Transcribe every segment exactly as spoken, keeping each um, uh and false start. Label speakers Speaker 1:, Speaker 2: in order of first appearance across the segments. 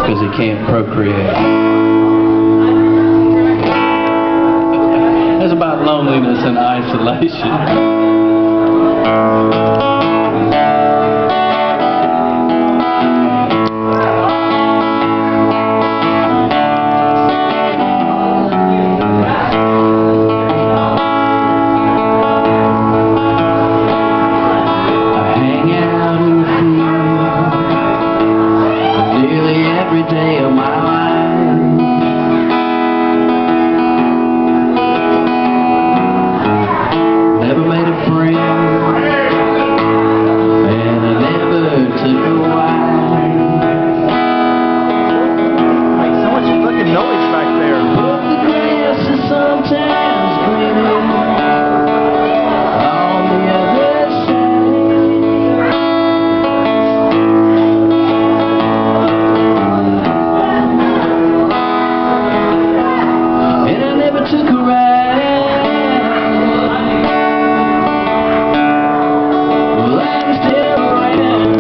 Speaker 1: because he can't procreate. It's about loneliness and isolation. Every day of my life, never made a friend, and I never took a wife.
Speaker 2: Like so much fucking noise back there.
Speaker 1: But the grass is sometimes greener on the other side. Took a ride. Well, I'm still around.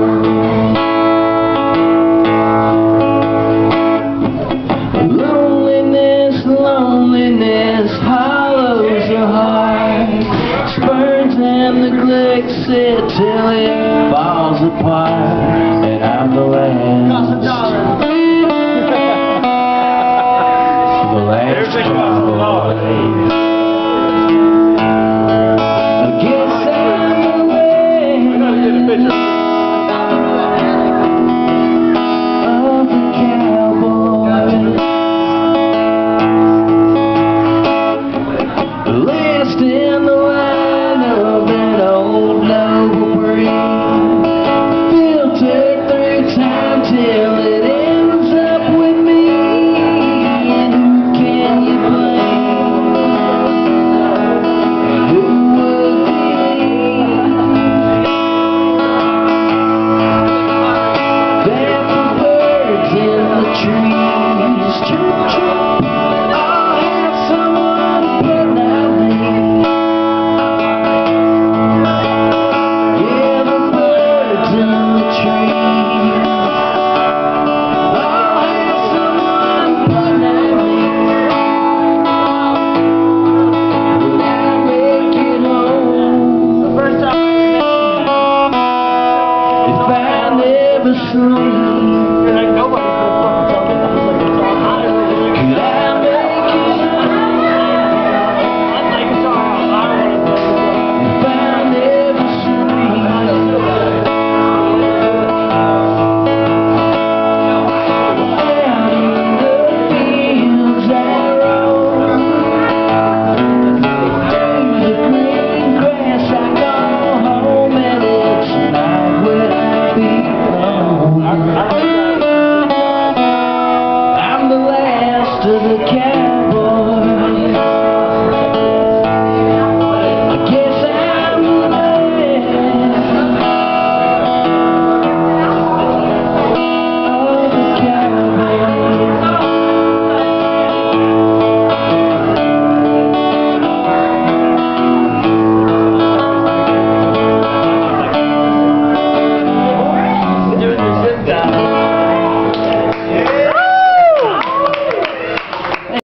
Speaker 1: Loneliness, loneliness hollows the heart. Spurns and neglects it till it falls apart. And I'm the last. The last cowboy. I guess I'm the last of the cowboy. The last in the line of that old noble breed. Filtered through time till it ends up with me. Trees, true, true.